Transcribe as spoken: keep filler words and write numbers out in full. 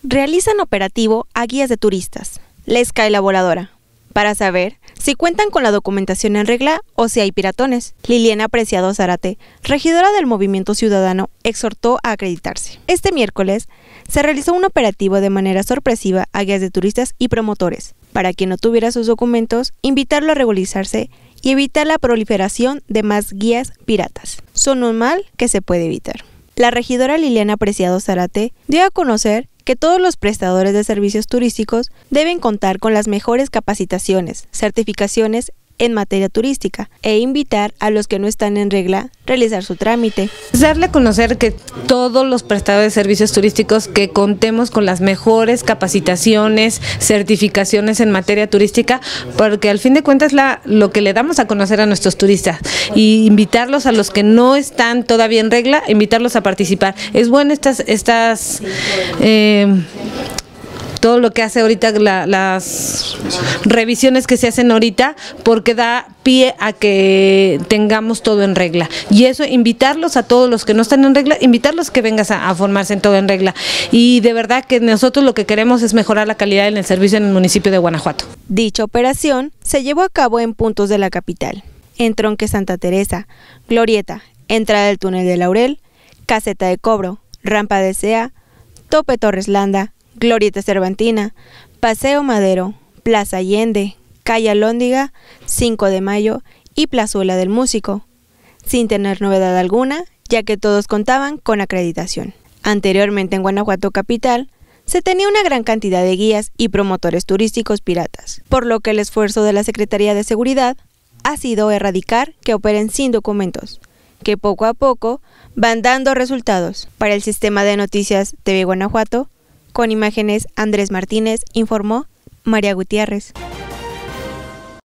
realizan operativo a guías de turistas. Les cae la voladora para saber si cuentan con la documentación en regla o si hay piratones. Liliana Preciado Zárate, regidora del Movimiento Ciudadano, exhortó a acreditarse. Este miércoles se realizó un operativo de manera sorpresiva a guías de turistas y promotores. Para quien no tuviera sus documentos, invitarlo a regularizarse y evitar la proliferación de más guías piratas. Son un mal que se puede evitar. La regidora Liliana Preciado Zárate dio a conocer que todos los prestadores de servicios turísticos deben contar con las mejores capacitaciones, certificaciones en materia turística e invitar a los que no están en regla a realizar su trámite. Darle a conocer que todos los prestadores de servicios turísticos que contemos con las mejores capacitaciones, certificaciones en materia turística, porque al fin de cuentas la, lo que le damos a conocer a nuestros turistas y invitarlos a los que no están todavía en regla, invitarlos a participar. Es bueno estas, estas eh, todo lo que hace ahorita, la, las revisiones que se hacen ahorita, porque da pie a que tengamos todo en regla. Y eso, invitarlos a todos los que no están en regla, invitarlos que vengas a, a formarse en todo en regla. Y de verdad que nosotros lo que queremos es mejorar la calidad en el servicio en el municipio de Guanajuato. Dicha operación se llevó a cabo en puntos de la capital: Entronque Santa Teresa, Glorieta, entrada del túnel de Laurel, Caseta de Cobro, Rampa de Sea, Tope Torres Landa, Glorieta Cervantina, Paseo Madero, Plaza Allende, Calle Alhóndiga, cinco de mayo y Plazuela del Músico, sin tener novedad alguna, ya que todos contaban con acreditación. Anteriormente en Guanajuato capital, se tenía una gran cantidad de guías y promotores turísticos piratas, por lo que el esfuerzo de la Secretaría de Seguridad ha sido erradicar que operen sin documentos, que poco a poco van dando resultados. Para el Sistema de Noticias T V Guanajuato, con imágenes Andrés Martínez, informó María Gutiérrez.